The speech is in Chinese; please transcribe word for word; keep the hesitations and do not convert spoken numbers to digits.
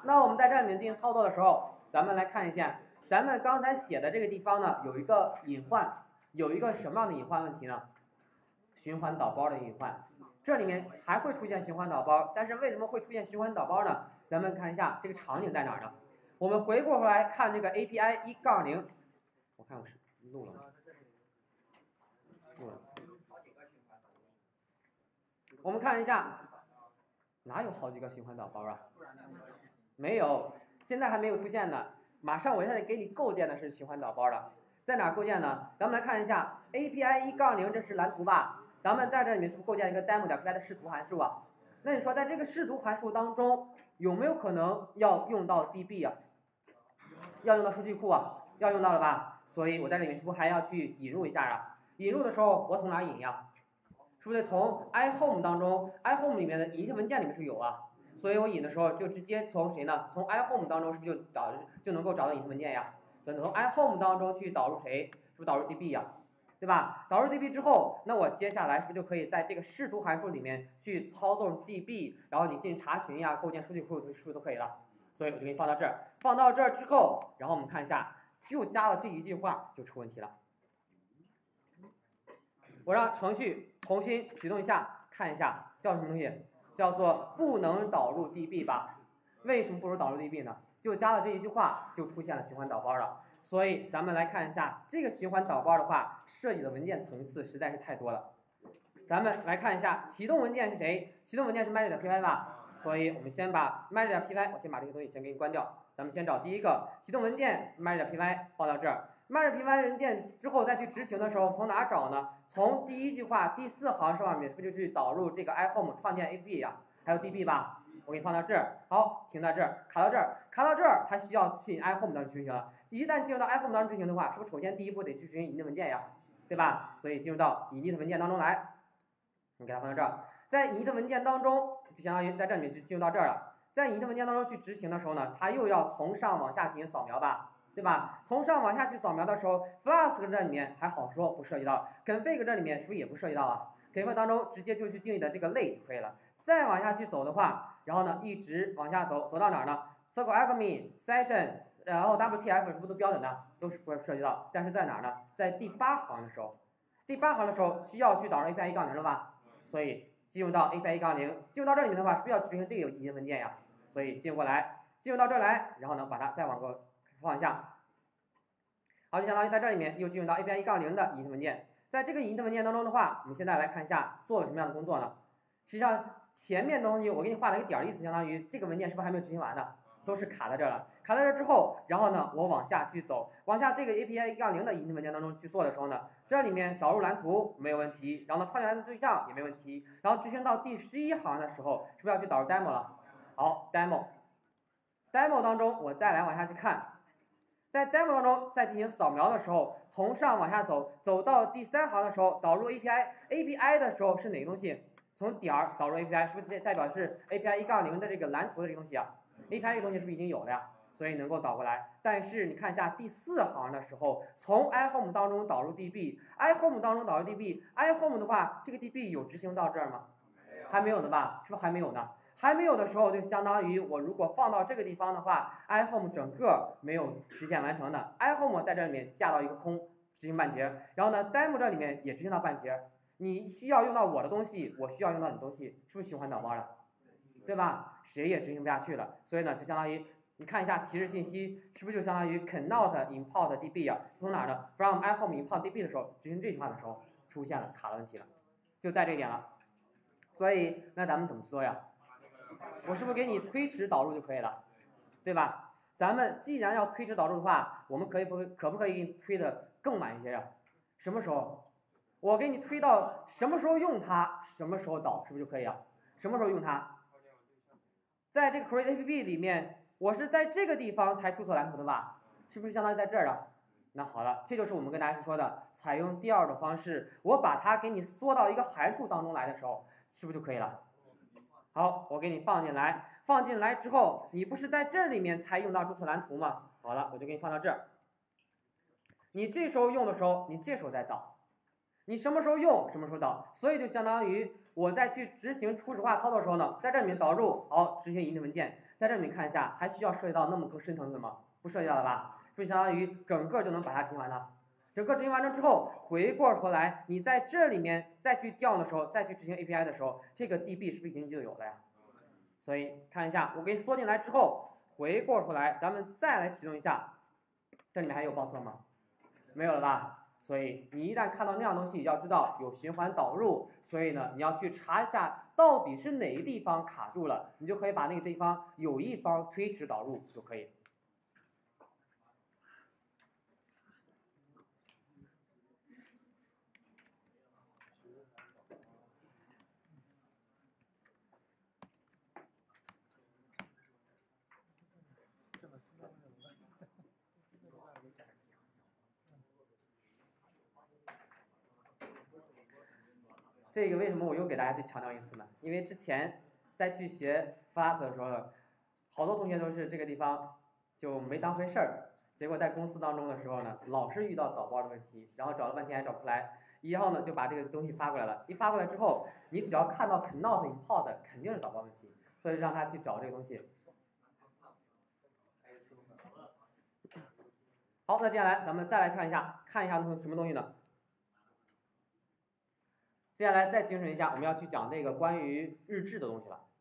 那我们在这里面进行操作的时候，咱们来看一下，咱们刚才写的这个地方呢，有一个隐患，有一个什么样的隐患问题呢？循环导包的隐患。这里面还会出现循环导包，但是为什么会出现循环导包呢？咱们看一下这个场景在哪儿呢？我们回过头来看这个 A P I 一杠零，我看我是录了吗？录了。我们看一下，哪有好几个循环导包啊？没有，现在还没有出现呢。马上我现在给你构建的是循环导包了，在哪构建呢？咱们来看一下 A P I 一杠零，这是蓝图吧？咱们在这里面是不是构建一个 demo 点 P Y 的视图函数啊？那你说在这个视图函数当中，有没有可能要用到 D B 啊？要用到数据库啊？要用到了吧？所以我在这里面是不是还要去引入一下啊？引入的时候我从哪引呀？是不是从 iHome 当中 ，iHome 里面的init文件里面是有啊？所以我引的时候就直接从谁呢？从 iHome 当中是不是就找就能够找到init文件呀？所以从 iHome 当中去导入谁？是不是导入 D B 呀？对吧？导入 D B 之后，那我接下来是不是就可以在这个视图函数里面去操纵 D B， 然后你进行查询呀、构建数据库，是不是都可以了？所以我就给你放到这儿，放到这儿之后，然后我们看一下，就加了这一句话就出问题了。我让程序重新启动一下，看一下叫什么东西？叫做不能导入 D B 吧？为什么不能导入 D B 呢？就加了这一句话，就出现了循环导包了。所以咱们来看一下这个循环导包的话，涉及的文件层次实在是太多了。咱们来看一下启动文件是谁？启动文件是 matter.py 吧？所以我们先把 matter.py， 我先把这个东西先给你关掉。咱们先找第一个启动文件 matter.py 放到这儿。matter.py 文件之后再去执行的时候，从哪找呢？从第一句话第四行上面是不是就去导入这个 iHome 创建 A P P 呀？还有 D B 吧？我给你放到这儿，好，停在这儿，卡到这儿，卡到这儿，它需要去 iHome 当中执行了。一旦进入到 iHome 当中执行的话，是不是首先第一步得去执行init文件呀？对吧？所以进入到init文件当中来，你给它放到这儿，在init文件当中，就相当于在这里面就进入到这儿了。在init文件当中去执行的时候呢，它又要从上往下进行扫描吧？对吧？从上往下去扫描的时候 ，Flask 这里面还好说不涉及到 ，config 这里面是不是也不涉及到啊 ？config 当中直接就去定义的这个类就可以了。再往下去走的话，然后呢一直往下走，走到哪儿呢 ？Circle Alchemy Session， 然后 W T F 是不是都标准的？都是不会涉及到。但是在哪儿呢？在第八行的时候，第八行的时候需要去导入 A P I 一杠零了吧？所以进入到 A P I 一杠零，进入到这里面的话，是不是要执行这个init文件呀？所以进过来，进入到这儿来，然后呢把它再往过放一下。好，就相当于在这里面又进入到 A P I 一杠零的init文件。在这个init文件当中的话，我们现在来看一下做了什么样的工作呢？实际上前面的东西我给你画了一个点儿，意思相当于这个文件是不是还没有执行完呢？都是卡在这儿了。卡在这儿之后，然后呢我往下去走，往下这个 A P I 一杠零的init文件当中去做的时候呢，这里面导入蓝图没有问题，然后呢创建蓝图对象也没问题，然后执行到第十一行的时候，是不是要去导入 demo 了？好 ，demo，demo 当中我再来往下去看。在 demo 当中，在进行扫描的时候，从上往下走，走到第三行的时候，导入 A P I，A P I 的时候是哪个东西？从点儿导入 A P I， 是不是代表是 A P I 一杠零的这个蓝图的这个东西啊 ？A P I 这个东西是不是已经有了呀？所以能够导过来。但是你看一下第四行的时候，从 iHome 当中导入 D B，iHome 当中导入 D B，iHome 的话，这个 D B 有执行到这儿吗？还没有的吧？是不是还没有呢？还没有的时候，就相当于我如果放到这个地方的话 ，iHome 整个没有实现完成的 ，iHome 在这里面架到一个空，执行半截，然后呢 ，demo 这里面也执行到半截。你需要用到我的东西，我需要用到你的东西，是不是循环导包了？对吧？谁也执行不下去了，所以呢，就相当于你看一下提示信息，是不是就相当于 cannot import D B 啊？从哪儿呢 ？from iHome import D B 的时候，执行这句话的时候出现了卡的问题了，就在这一点了。所以那咱们怎么做呀？我是不是给你推迟导入就可以了，对吧？咱们既然要推迟导入的话，我们可以不可不可以给你推的更晚一些呀？什么时候？我给你推到什么时候用它，什么时候导，是不是就可以啊？什么时候用它？在这个 create A P P 里面，我是在这个地方才注册蓝图的吧？是不是相当于在这儿啊？那好了，这就是我们跟大家说的，采用第二种方式，我把它给你缩到一个函数当中来的时候，是不是就可以了？好，我给你放进来，放进来之后，你不是在这里面才用到注册蓝图吗？好了，我就给你放到这儿。你这时候用的时候，你这时候再导，你什么时候用什么时候导，所以就相当于我再去执行初始化操作的时候呢，在这里面导入，好，执行一定文件，在这里面看一下，还需要涉及到那么个深层次吗？不涉及到了吧？所以相当于整个就能把它执行完了。整个执行完成之后，回过头来，你在这里面再去调用的时候，再去执行 A P I 的时候，这个 D B 是不是已经就有了呀？所以看一下，我给你缩进来之后，回过头来，咱们再来启动一下，这里面还有报错吗？没有了吧？所以你一旦看到那样东西，要知道有循环导入，所以呢，你要去查一下到底是哪个地方卡住了，你就可以把那个地方有一方推迟导入就可以。这个为什么我又给大家去强调一次呢？因为之前在去学 Flask 的时候，好多同学都是这个地方就没当回事儿，结果在公司当中的时候呢，老是遇到导包的问题，然后找了半天还找不出来，然后呢就把这个东西发过来了，一发过来之后，你只要看到 cannot import 肯定是导包问题，所以让他去找这个东西。好，那接下来咱们再来看一下，看一下什么东西呢？接下来再精神一下，我们要去讲这个关于日志的东西了。